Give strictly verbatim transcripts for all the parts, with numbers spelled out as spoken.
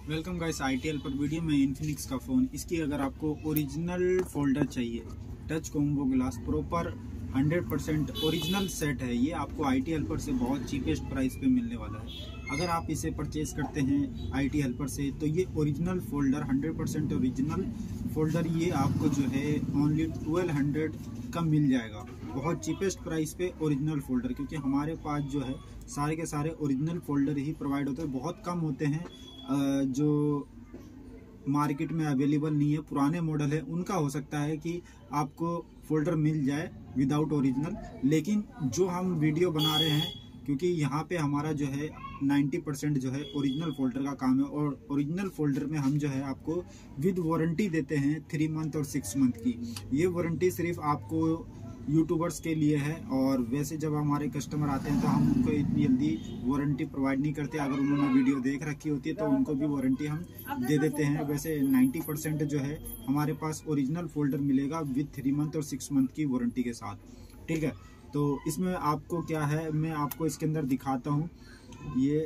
Welcome guys I T L पर video में Infinix का फ़ोन। इसकी अगर आपको ओरिजिनल फोल्डर चाहिए, touch combo glass proper hundred percent original set है, ये आपको आई टी हेल्पर से बहुत चीपेस्ट प्राइस पे मिलने वाला है। अगर आप इसे परचेज करते हैं आई टी हेल्पर से तो ये original folder hundred percent original folder ये आपको जो है ओनली ट्वेल्व हंड्रेड का मिल जाएगा, बहुत चीपेस्ट प्राइस पे ओरिजिनल फोल्डर। क्योंकि हमारे पास जो है सारे के सारे ओरिजिनल फोल्डर ही प्रोवाइड होते हैं, बहुत कम होते हैं जो मार्केट में अवेलेबल नहीं है, पुराने मॉडल है उनका हो सकता है कि आपको फोल्डर मिल जाए विदाउट ओरिजिनल। लेकिन जो हम वीडियो बना रहे हैं, क्योंकि यहाँ पे हमारा जो है नब्बे परसेंट जो है ओरिजिनल फोल्डर का काम है, और ओरिजिनल फोल्डर में हम जो है आपको विद वारंटी देते हैं थ्री मंथ और सिक्स मंथ की। ये वारंटी सिर्फ आपको यूट्यूबर्स के लिए है, और वैसे जब हमारे कस्टमर आते हैं तो हम उनको इतनी जल्दी वारंटी प्रोवाइड नहीं करते। अगर उन्होंने वीडियो देख रखी होती है तो उनको भी वारंटी हम दे देते हैं। वैसे नब्बे परसेंट जो है हमारे पास ओरिजिनल फोल्डर मिलेगा विद थ्री मंथ और सिक्स मंथ की वारंटी के साथ, ठीक है। तो इसमें आपको क्या है, मैं आपको इसके अंदर दिखाता हूँ। ये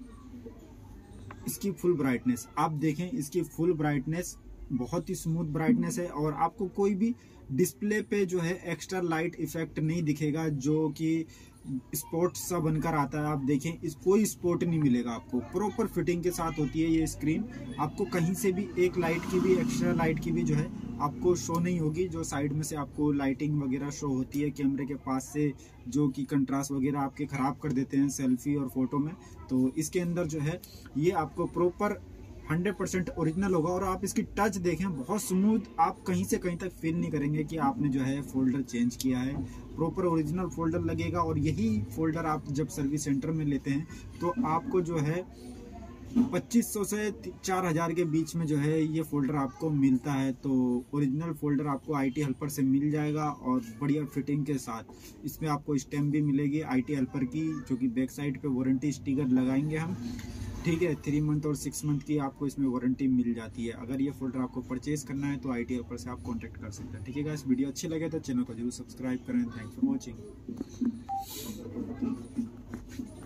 इसकी फुल ब्राइटनेस आप देखें, इसकी फुल ब्राइटनेस बहुत ही स्मूथ ब्राइटनेस है, और आपको कोई भी डिस्प्ले पे जो है एक्स्ट्रा लाइट इफेक्ट नहीं दिखेगा जो कि स्पॉट सा बनकर आता है। आप देखें, इस कोई स्पॉट नहीं मिलेगा आपको, प्रॉपर फिटिंग के साथ होती है ये स्क्रीन। आपको कहीं से भी एक लाइट की भी, एक्स्ट्रा लाइट की भी जो है आपको शो नहीं होगी। जो साइड में से आपको लाइटिंग वगैरह शो होती है कैमरे के पास से, जो कि कंट्रास्ट वगैरह आपके खराब कर देते हैं सेल्फी और फोटो में, तो इसके अंदर जो है ये आपको प्रॉपर हंड्रेड परसेंट ओरिजिनल होगा। और आप इसकी टच देखें, बहुत स्मूथ, आप कहीं से कहीं तक फील नहीं करेंगे कि आपने जो है फोल्डर चेंज किया है, प्रॉपर ओरिजिनल फोल्डर लगेगा। और यही फोल्डर आप जब सर्विस सेंटर में लेते हैं तो आपको जो है पच्चीस सौ से चार हज़ार के बीच में जो है ये फोल्डर आपको मिलता है। तो ओरिजिनल फोल्डर आपको आई टी हेल्पर से मिल जाएगा, और बढ़िया फिटिंग के साथ। इसमें आपको स्टैम्प भी मिलेगी आई टी हेल्पर की, जो कि बैक साइड पे वारंटी स्टिकर लगाएंगे हम, ठीक है। थ्री मंथ और सिक्स मंथ की आपको इसमें वारंटी मिल जाती है। अगर ये फोल्डर आपको परचेज करना है तो आई टी हेल्पर से आप कांटेक्ट कर सकते हैं, ठीक है गाइस। वीडियो अच्छी लगे तो चैनल को जरूर सब्सक्राइब करें। Thanks for watching.